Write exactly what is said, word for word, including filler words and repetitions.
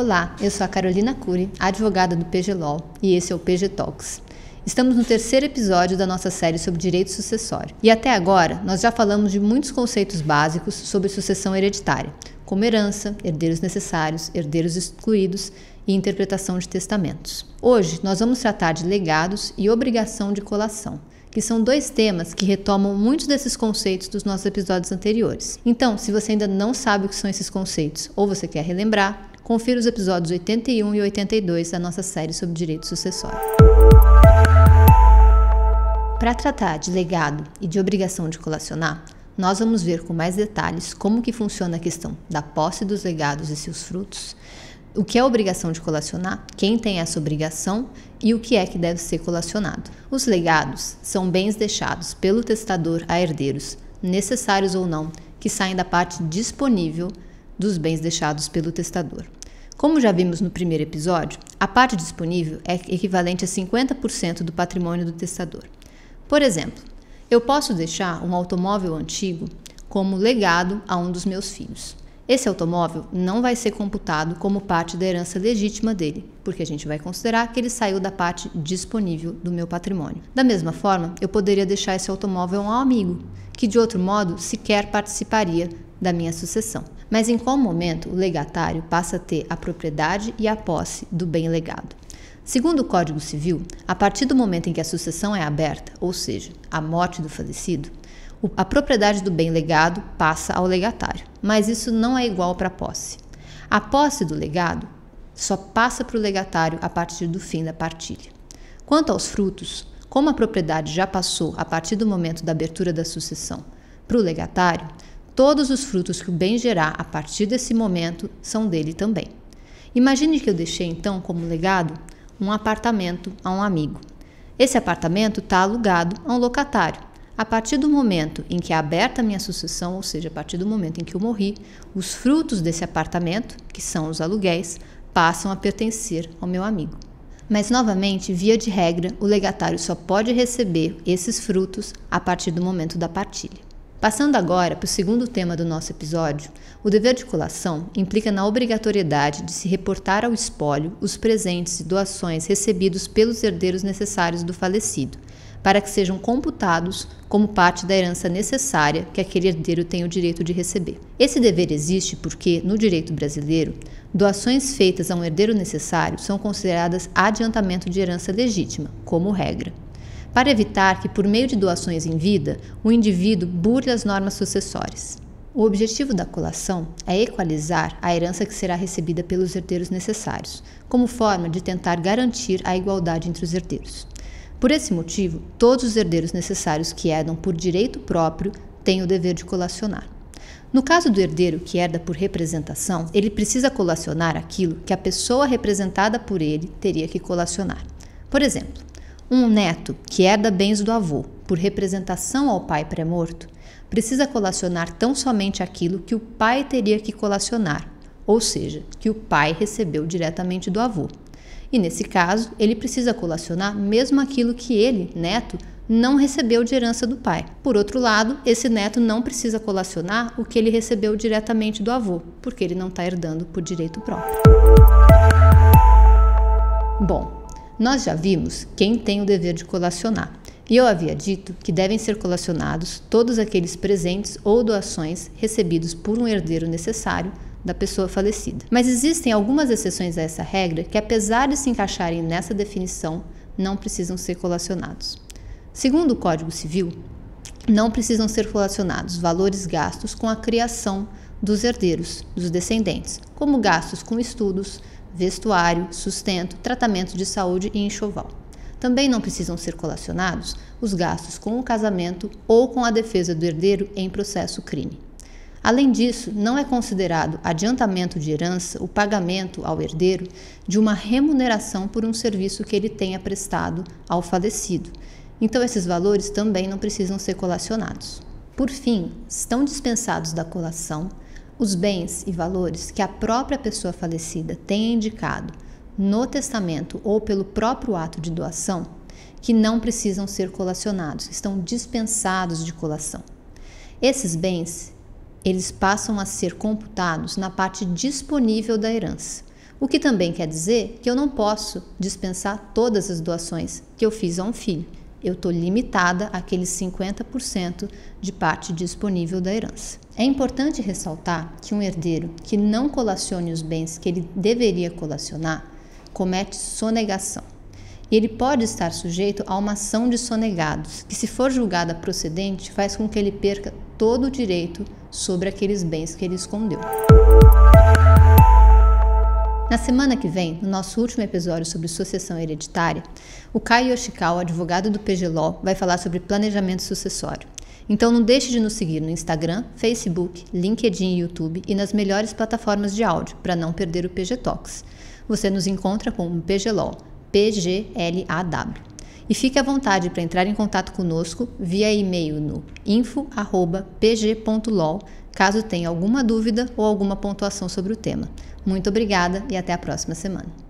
Olá, eu sou a Carolina Cury, advogada do P G Law, e esse é o P G Talks. Estamos no terceiro episódio da nossa série sobre direito sucessório. E até agora, nós já falamos de muitos conceitos básicos sobre sucessão hereditária, como herança, herdeiros necessários, herdeiros excluídos e interpretação de testamentos. Hoje, nós vamos tratar de legados e obrigação de colação, que são dois temas que retomam muitos desses conceitos dos nossos episódios anteriores. Então, se você ainda não sabe o que são esses conceitos ou você quer relembrar, confira os episódios oitenta e um e oitenta e dois da nossa série sobre direito sucessório. Para tratar de legado e de obrigação de colacionar, nós vamos ver com mais detalhes como que funciona a questão da posse dos legados e seus frutos, o que é obrigação de colacionar, quem tem essa obrigação e o que é que deve ser colacionado. Os legados são bens deixados pelo testador a herdeiros, necessários ou não, que saem da parte disponível dos bens deixados pelo testador. Como já vimos no primeiro episódio, a parte disponível é equivalente a cinquenta por cento do patrimônio do testador. Por exemplo, eu posso deixar um automóvel antigo como legado a um dos meus filhos. Esse automóvel não vai ser computado como parte da herança legítima dele, porque a gente vai considerar que ele saiu da parte disponível do meu patrimônio. Da mesma forma, eu poderia deixar esse automóvel a um amigo, que de outro modo sequer participaria da minha sucessão. Mas em qual momento o legatário passa a ter a propriedade e a posse do bem legado? Segundo o Código Civil, a partir do momento em que a sucessão é aberta, ou seja, a morte do falecido, a propriedade do bem legado passa ao legatário, mas isso não é igual para a posse. A posse do legado só passa para o legatário a partir do fim da partilha. Quanto aos frutos, como a propriedade já passou a partir do momento da abertura da sucessão para o legatário, todos os frutos que o bem gerar a partir desse momento são dele também. Imagine que eu deixei então como legado um apartamento a um amigo. Esse apartamento está alugado a um locatário. A partir do momento em que é aberta a minha sucessão, ou seja, a partir do momento em que eu morri, os frutos desse apartamento, que são os aluguéis, passam a pertencer ao meu amigo. Mas, novamente, via de regra, o legatário só pode receber esses frutos a partir do momento da partilha. Passando agora para o segundo tema do nosso episódio, o dever de colação implica na obrigatoriedade de se reportar ao espólio os presentes e doações recebidos pelos herdeiros necessários do falecido, para que sejam computados como parte da herança necessária que aquele herdeiro tem o direito de receber. Esse dever existe porque, no direito brasileiro, doações feitas a um herdeiro necessário são consideradas adiantamento de herança legítima, como regra, para evitar que, por meio de doações em vida, o indivíduo burle as normas sucessórias. O objetivo da colação é equalizar a herança que será recebida pelos herdeiros necessários, como forma de tentar garantir a igualdade entre os herdeiros. Por esse motivo, todos os herdeiros necessários que herdam por direito próprio têm o dever de colacionar. No caso do herdeiro que herda por representação, ele precisa colacionar aquilo que a pessoa representada por ele teria que colacionar. Por exemplo, um neto que herda bens do avô por representação ao pai pré-morto precisa colacionar tão somente aquilo que o pai teria que colacionar, ou seja, que o pai recebeu diretamente do avô. E nesse caso, ele precisa colacionar mesmo aquilo que ele, neto, não recebeu de herança do pai. Por outro lado, esse neto não precisa colacionar o que ele recebeu diretamente do avô, porque ele não está herdando por direito próprio. Bom, nós já vimos quem tem o dever de colacionar, e eu havia dito que devem ser colacionados todos aqueles presentes ou doações recebidos por um herdeiro necessário da pessoa falecida. Mas existem algumas exceções a essa regra que, apesar de se encaixarem nessa definição, não precisam ser colacionados. Segundo o Código Civil, não precisam ser colacionados valores gastos com a criação dos herdeiros, dos descendentes, como gastos com estudos, vestuário, sustento, tratamento de saúde e enxoval. Também não precisam ser colacionados os gastos com o casamento ou com a defesa do herdeiro em processo crime. Além disso, não é considerado adiantamento de herança o pagamento ao herdeiro de uma remuneração por um serviço que ele tenha prestado ao falecido. Então, esses valores também não precisam ser colacionados. Por fim, estão dispensados da colação os bens e valores que a própria pessoa falecida tenha indicado no testamento ou pelo próprio ato de doação, que não precisam ser colacionados, estão dispensados de colação. Esses bens, eles passam a ser computados na parte disponível da herança, O que também quer dizer que eu não posso dispensar todas as doações que eu fiz a um filho. Eu estou limitada àqueles cinquenta por cento de parte disponível da herança. É importante ressaltar que um herdeiro que não colacione os bens que ele deveria colacionar comete sonegação. E ele pode estar sujeito a uma ação de sonegados, que, se for julgada procedente, faz com que ele perca todo o direito sobre aqueles bens que ele escondeu. Na semana que vem, no nosso último episódio sobre sucessão hereditária, o Caio Yoshikawa, advogado do P G Law, vai falar sobre planejamento sucessório. Então não deixe de nos seguir no Instagram, Facebook, LinkedIn e YouTube e nas melhores plataformas de áudio para não perder o P G Talks. Você nos encontra com o P G Law, P G L A W. E fique à vontade para entrar em contato conosco via e-mail no info arroba p g ponto law, caso tenha alguma dúvida ou alguma pontuação sobre o tema. Muito obrigada e até a próxima semana.